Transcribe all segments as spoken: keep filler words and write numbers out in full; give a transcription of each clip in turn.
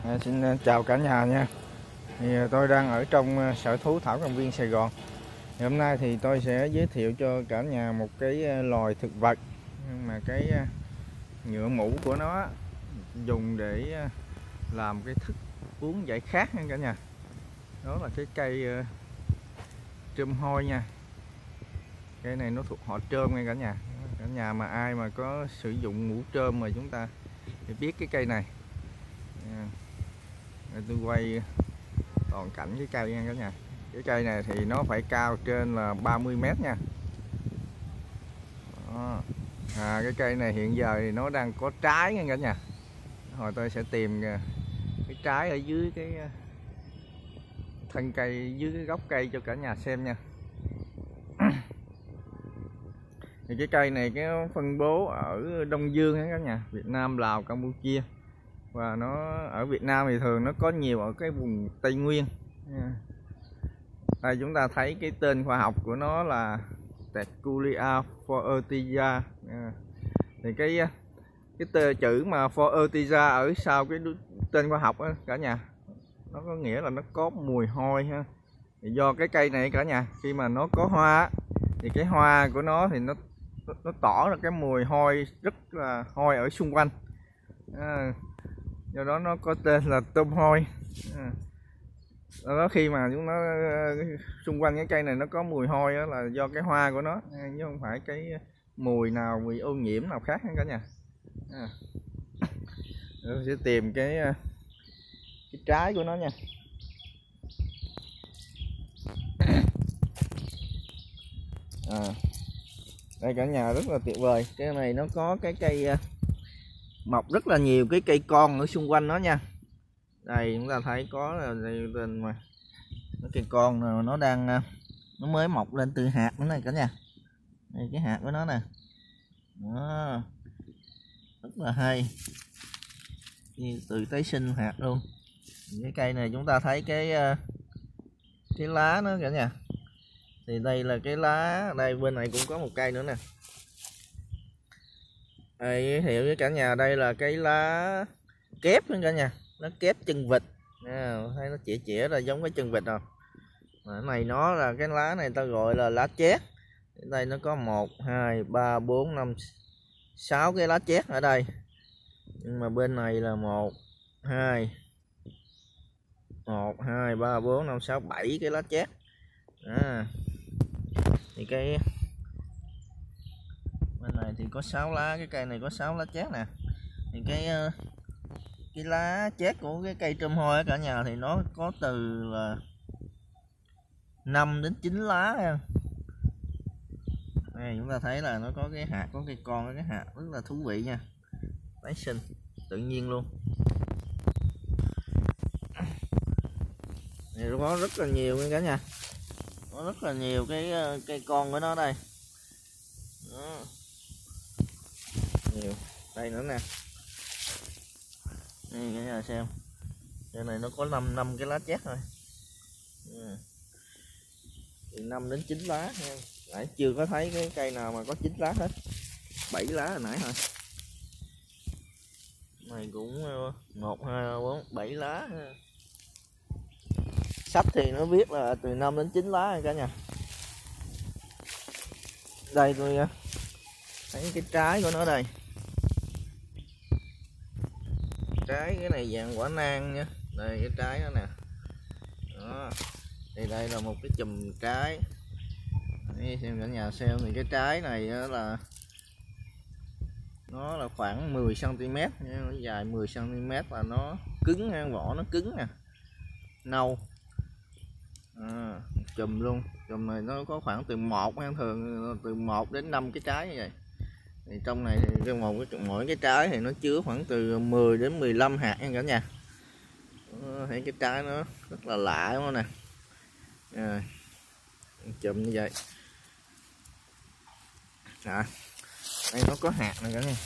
À, xin chào cả nhà nha. Thì tôi đang ở trong sở thú Thảo Cầm Viên Sài Gòn. Thì hôm nay thì tôi sẽ giới thiệu cho cả nhà một cái loài thực vật mà cái nhựa mũ của nó dùng để làm cái thức uống giải khát nha cả nhà. Đó là cái cây trơm hôi nha. Cây này nó thuộc họ trơm nha cả nhà. Cả nhà mà ai mà có sử dụng mũ trơm mà chúng ta thì biết cái cây này. Để tôi quay toàn cảnh cái cây nha cả nhà. Cái cây này thì nó phải cao trên là ba mươi mét nha. Đó. À, cái cây này hiện giờ thì nó đang có trái nha cả nhà. Hồi tôi sẽ tìm cái trái ở dưới cái thân cây, dưới cái gốc cây cho cả nhà xem nha. Thì cái cây này cái phân bố ở Đông Dương hết cả nhà, Việt Nam, Lào, Campuchia. Và nó ở Việt Nam thì thường nó có nhiều ở cái vùng Tây Nguyên. Đây chúng ta thấy cái tên khoa học của nó là Techulia forsythia. Thì cái cái tờ chữ mà forsythia ở sau cái tên khoa học đó, cả nhà, nó có nghĩa là nó có mùi hôi ha. Thì do cái cây này cả nhà, khi mà nó có hoa thì cái hoa của nó thì nó nó tỏ ra cái mùi hôi rất là hôi ở xung quanh. À, do đó nó có tên là tôm hôi. À, đó, khi mà chúng nó xung quanh cái cây này nó có mùi hôi đó là do cái hoa của nó, chứ không phải cái mùi nào, mùi ô nhiễm nào khác cả nhà. À, tôi sẽ tìm cái cái trái của nó nha. À, đây cả nhà, rất là tuyệt vời. Cái này nó có cái cây mọc rất là nhiều cái cây con ở xung quanh nó nha. Đây chúng ta thấy có là tên mà cái cây con nào nó đang nó mới mọc lên từ hạt nữa này cả nhà. Đây cái hạt của nó nè. Đó, rất là hay, từ tái sinh hạt luôn. Cái cây này chúng ta thấy cái cái lá nó cả nhà. Thì đây là cái lá, đây bên này cũng có một cây nữa nè. Đây, giới thiệu với cả nhà, đây là cái lá kép nữa cả nhà, nó kép chân vịt. À, thấy nó chĩa chĩa là giống cái chân vịt rồi. Cái này nó là cái lá này ta gọi là lá chét. Đây nó có một, hai, ba, bốn, năm, sáu cái lá chét ở đây. Nhưng mà bên này là một, hai, một, hai, ba, bốn, năm, sáu, bảy cái lá chét. À, thì cái bên này thì có sáu lá, cái cây này có sáu lá chét nè. Thì cái cái lá chét của cái cây trơm hôi cả nhà thì nó có từ là năm đến chín lá nha. Đây chúng ta thấy là nó có cái hạt, có cây con, cái hạt rất là thú vị nha, tái sinh tự nhiên luôn. Thì nó có rất là nhiều nha cả nhà, có rất là nhiều cái cây con của nó đây. Đó. Nhiều đây nữa nè. Đây cả nhà xem, cái này nó có năm năm cái lá chét thôi. Từ năm đến chín lá nha. Nãy chưa có thấy cái cây nào mà có chín lá hết, bảy lá hồi nãy thôi. Này cũng một, hai, ba, bốn, bảy lá. Sách thì nó viết là từ năm đến chín lá cả nhà. Đây tôi thấy cái trái của nó đây. Trái cái này dạng quả nang nha. Đây cái trái đó nè. Đó. Thì đây là một cái chùm trái. Đây, xem cả nhà xem, thì cái trái này là nó là khoảng mười xăng ti mét, nó dài mười xăng ti mét và nó cứng, vỏ nó cứng nè, nâu. À, chùm luôn. Chùm này nó có khoảng từ một, thường từ một đến năm cái trái như vậy. Thì trong này thì cái một cái mỗi cái trái thì nó chứa khoảng từ mười đến mười lăm hạt nha cả nhà. Đó, thấy cái trái nó rất là lạ đúng không nè. À, chùm như vậy. À, đây nó có hạt này cả nhà.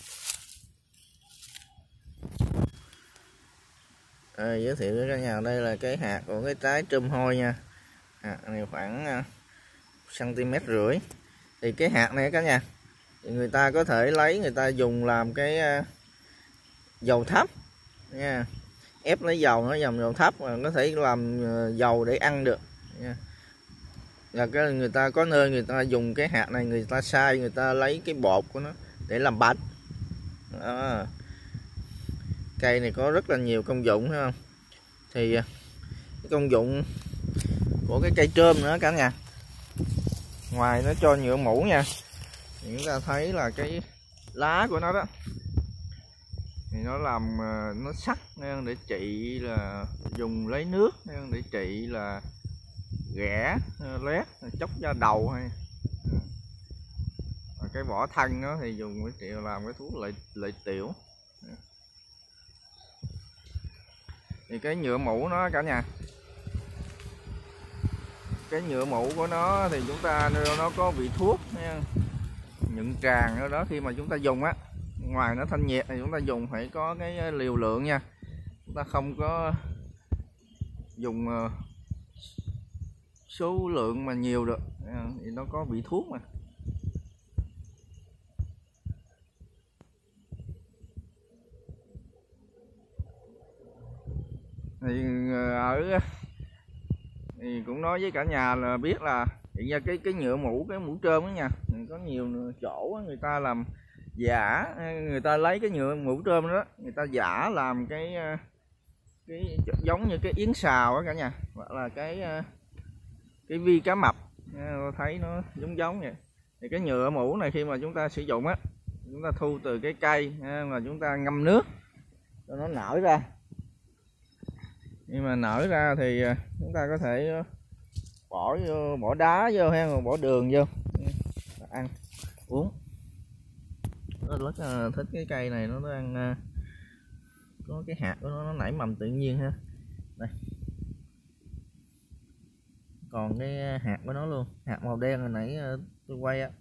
À, giới thiệu với cả nhà, đây là cái hạt của cái trái trơm hôi nha. Hạt này khoảng cm rưỡi. Thì cái hạt này cả nhà, thì người ta có thể lấy, người ta dùng làm cái dầu thắp nha. ép lấy dầu, nó dòng dầu thấp mà có thể làm dầu để ăn được nha. Và cái người ta có nơi người ta dùng cái hạt này người ta xay, người ta lấy cái bột của nó để làm bánh. Đó. Cây này có rất là nhiều công dụng thấy không? Thì cái công dụng của cái cây trơm nữa cả nhà, ngoài nó cho nhựa mũ nha, thì chúng ta thấy là cái lá của nó đó thì nó làm nó sắc nên để trị là dùng lấy nước nên để trị là ghẻ, loét, chốc da đầu hay. Và cái vỏ thân nó thì dùng cái trị làm cái thuốc lợi lợi tiểu. Thì cái nhựa mũ nó cả nhà, cái nhựa mũ của nó thì chúng ta nó có vị thuốc nha, những tràng ở đó khi mà chúng ta dùng á, ngoài nó thanh nhiệt thì chúng ta dùng phải có cái liều lượng nha, chúng ta không có dùng số lượng mà nhiều được, thì nó có vị thuốc mà. Thì ở thì cũng nói với cả nhà là biết là hiện ra cái cái nhựa mũ, cái mũ trơm đó nha, có nhiều chỗ người ta làm giả, người ta lấy cái nhựa mũ trơm đó người ta giả làm cái cái giống như cái yến xào đó cả nhà, hoặc là cái cái vi cá mập, thấy nó giống giống vậy. Thì cái nhựa mũ này khi mà chúng ta sử dụng á, chúng ta thu từ cái cây mà chúng ta ngâm nước cho nó nở ra. Nhưng mà nở ra thì chúng ta có thể bỏ vô, bỏ đá vô hay bỏ đường vô ăn uống. Nó rất là thích cái cây này, nó đang có cái hạt của nó, nó nảy mầm tự nhiên ha. Đây, còn cái hạt của nó luôn, hạt màu đen hồi nãy tôi quay á.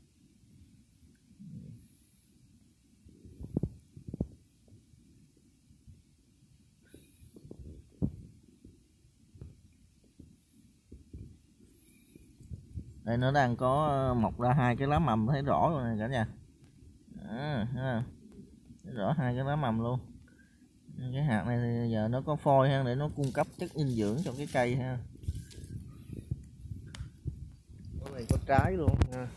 Đây nó đang có mọc ra hai cái lá mầm, thấy rõ rồi này cả nhà. À, ha. Thấy rõ hai cái lá mầm luôn. Cái hạt này thì giờ nó có phôi ha, để nó cung cấp chất dinh dưỡng cho cái cây ha. Cái này có trái luôn ha.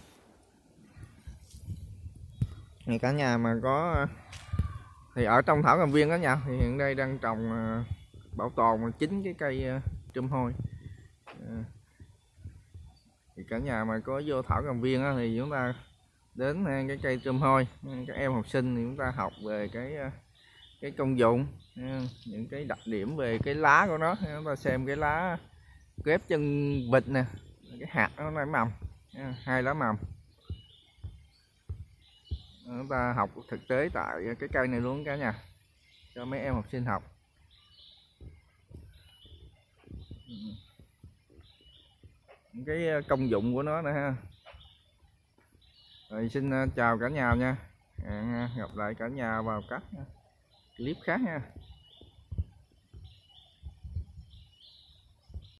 Thì cả nhà mà có thì ở trong thảo cầm viên đó nha, thì hiện đây đang trồng bảo tồn chín cái cây trôm hôi. Thì cả nhà mà có vô thảo cầm viên á, thì chúng ta đến cái cây trôm hôi, các em học sinh thì chúng ta học về cái cái công dụng, những cái đặc điểm về cái lá của nó, chúng ta xem cái lá kép chân vịt nè, cái hạt nó nảy mầm, hai lá mầm. Chúng ta học thực tế tại cái cây này luôn cả nhà, cho mấy em học sinh học. Cái công dụng của nó nữa ha. Rồi xin chào cả nhà nha, hẹn gặp lại cả nhà vào các clip khác nha.